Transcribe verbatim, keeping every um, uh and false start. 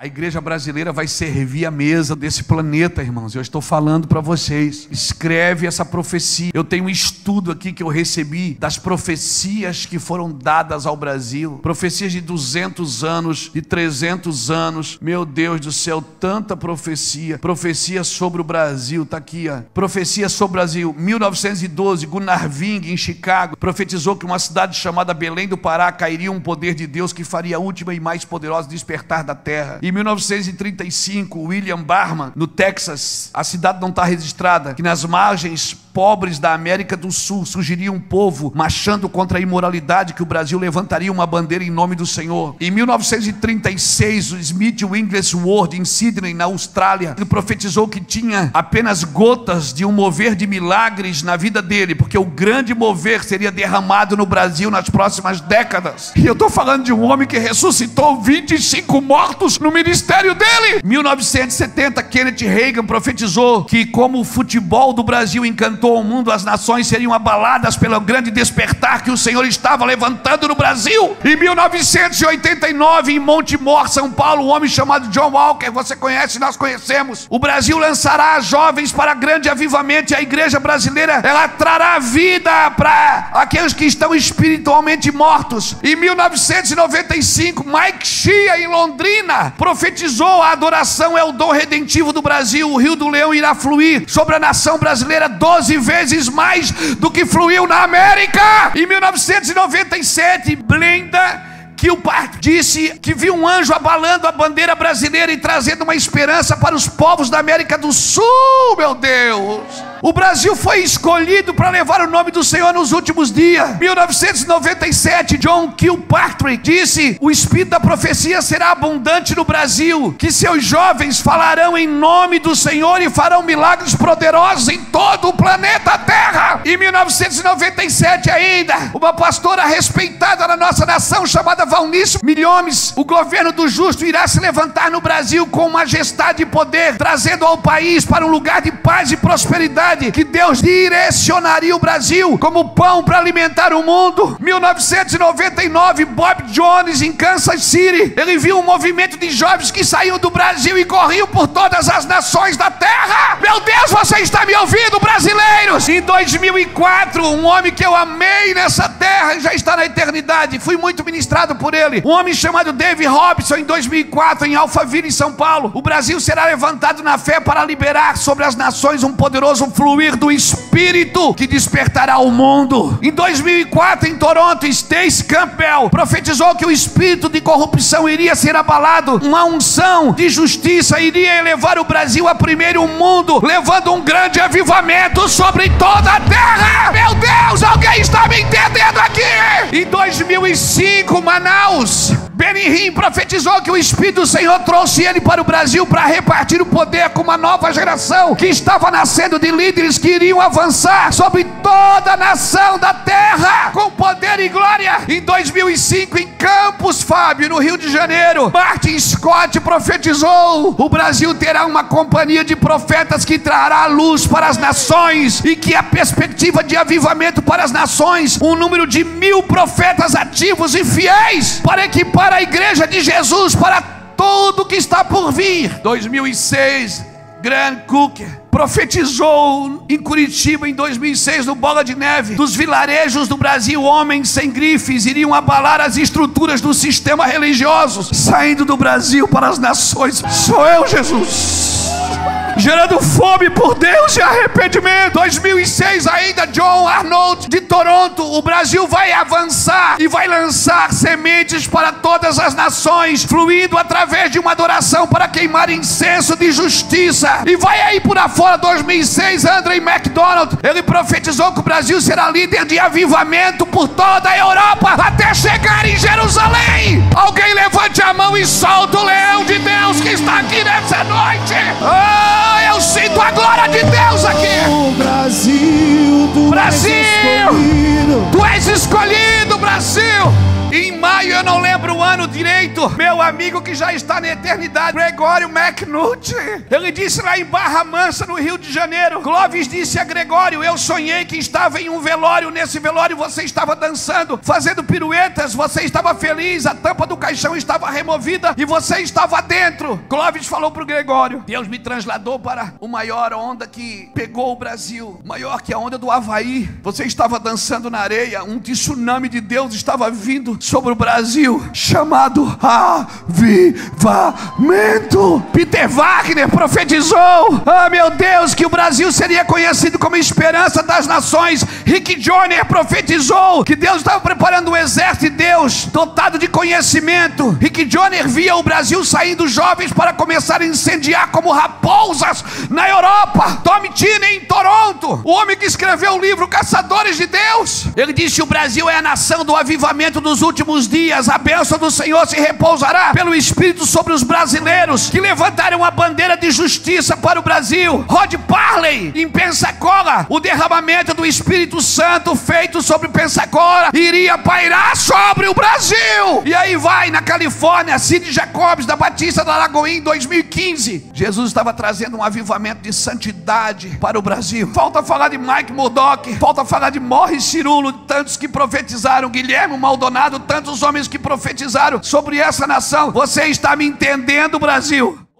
A igreja brasileira vai servir a mesa desse planeta, irmãos. Eu estou falando para vocês. Escreve essa profecia. Eu tenho um estudo aqui que eu recebi das profecias que foram dadas ao Brasil. Profecias de duzentos anos, de trezentos anos. Meu Deus do céu, tanta profecia. Profecia sobre o Brasil, tá aqui, ó. Profecia sobre o Brasil. mil novecentos e doze, Gunnar Wing, em Chicago, profetizou que uma cidade chamada Belém do Pará cairia um poder de Deus que faria a última e mais poderosa despertar da terra. E Em mil novecentos e trinta e cinco, William Barham, no Texas, a cidade não está registrada, que nas margens pobres da América do Sul surgiria um povo marchando contra a imoralidade, que o Brasil levantaria uma bandeira em nome do Senhor. Em mil novecentos e trinta e seis, o Smith Wigglesworth, em Sydney, na Austrália, ele profetizou que tinha apenas gotas de um mover de milagres na vida dele, porque o grande mover seria derramado no Brasil nas próximas décadas. E eu estou falando de um homem que ressuscitou vinte e cinco mortos no ministério dele. Em mil novecentos e setenta, Kenneth Reagan profetizou que, como o futebol do Brasil encantou o mundo, as nações seriam abaladas pelo grande despertar que o Senhor estava levantando no Brasil. Em mil novecentos e oitenta e nove, em Montemor, São Paulo, um homem chamado John Walker, você conhece, nós conhecemos. O Brasil lançará jovens para grande avivamento, e a igreja brasileira, ela trará vida para aqueles que estão espiritualmente mortos. Em mil novecentos e noventa e cinco, Mike Shea, em Londrina, profetizou: a adoração é o dom redentivo do Brasil. O Rio do Leão irá fluir sobre a nação brasileira doze vezes mais do que fluiu na América. Em mil novecentos e noventa e sete, Brenda Kilpatrick disse que viu um anjo abalando a bandeira brasileira e trazendo uma esperança para os povos da América do Sul. Meu Deus! O Brasil foi escolhido para levar o nome do Senhor nos últimos dias. Em mil novecentos e noventa e sete, John Kilpatrick disse: o espírito da profecia será abundante no Brasil, que seus jovens falarão em nome do Senhor e farão milagres poderosos em todo o planeta Terra. Em mil novecentos e noventa e sete ainda, uma pastora respeitada na nossa nação chamada Valnice Milhomes, o governo do justo irá se levantar no Brasil com majestade e poder, trazendo ao país para um lugar de paz e prosperidade, que Deus direcionaria o Brasil como pão para alimentar o mundo. mil novecentos e noventa e nove, Bob Jones, em Kansas City, ele viu um movimento de jovens que saíam do Brasil e corriam por todas as nações da terra. Meu Deus, você está me ouvindo, brasileiros? Em dois mil e quatro, um homem que eu amei nessa terra, já está na eternidade, fui muito ministrado por ele, um homem chamado Dave Robson, em dois mil e quatro, em Alphaville, em São Paulo. O Brasil será levantado na fé para liberar sobre as nações um poderoso fluir do Espírito que despertará o mundo. Em dois mil e quatro, em Toronto, Stacy Campbell profetizou que o espírito de corrupção iria ser abalado, uma unção de justiça iria elevar o Brasil a primeiro mundo, levando um grande avivamento sobre toda a terra. Meu Deus, alguém está me entendendo aqui? Em dois mil e cinco, Manaus, Benny Hinn profetizou que o Espírito do Senhor trouxe ele para o Brasil para repartir o poder com uma nova geração que estava nascendo de líderes que iriam avançar sobre toda a nação da terra com poder e glória. Em dois mil e cinco, em Campos, Fábio, no Rio de Janeiro, Martin Scott profetizou: o Brasil terá uma companhia de profetas que trará luz para as nações, e que a perspectiva de avivamento para as nações, um número de mil profetas ativos e fiéis para equipar a igreja de Jesus para tudo que está por vir. dois mil e seis, Grant Cook profetizou em Curitiba, em dois mil e seis, no Bola de Neve, dos vilarejos do Brasil, homens sem grifes iriam abalar as estruturas do sistema religioso, saindo do Brasil para as nações. Sou eu, Jesus, gerando fome por Deus e arrependimento. dois mil e seis ainda, John Arnold, de Toronto, o Brasil vai avançar e vai lançar sementes para todas as nações, fluindo através de uma adoração para queimar incenso de justiça. E vai aí por afora. dois mil e seis, Andrew McDonald, ele profetizou que o Brasil será líder de avivamento por toda a Europa até chegar em Jerusalém. Alguém levante a mão e solta o leão de Deus que está aqui nessa noite. Oh, eu sinto a glória de Deus aqui. O Brasil, tu Brasil, és escolhido. tu és escolhido, Brasil. Em maio maio, eu não lembro o ano direito. Meu amigo que já está na eternidade, Gregório McNulty, ele disse lá em Barra Mansa, no Rio de Janeiro, Clóvis disse a Gregório: eu sonhei que estava em um velório, nesse velório você estava dançando, fazendo piruetas, você estava feliz, a tampa do caixão estava removida e você estava dentro. Clóvis falou para o Gregório: Deus me transladou para a maior onda que pegou o Brasil, maior que a onda do Havaí. Você estava dançando na areia, um tsunami de Deus estava vindo sobre o Brasil, chamado avivamento. Peter Wagner profetizou, ah meu Deus, que o Brasil seria conhecido como esperança das nações. Rick Joyner profetizou que Deus estava preparando um exército de Deus dotado de conhecimento. Rick Joyner via o Brasil saindo jovens para começar a incendiar como raposas na Europa. Tommy Tenney em Toronto, o homem que escreveu o livro Caçadores de Deus, ele disse: o Brasil é a nação do avivamento dos últimos dias. A bênção do Senhor se repousará pelo Espírito sobre os brasileiros que levantaram a bandeira de justiça para o Brasil. Rod Parley em Pensacola, o derramamento do Espírito Santo feito sobre Pensacola iria pairar sobre o Brasil. E aí vai na Califórnia, Cid Jacobs da Batista da Lagoinha em dois mil e quinze. Jesus estava trazendo um avivamento de santidade para o Brasil. Falta falar de Mike Murdock, falta falar de Morris Cirulo, tantos que profetizaram, Guilherme Maldonado, tantos homens que profetizaram sobre essa nação. Você está me entendendo, Brasil?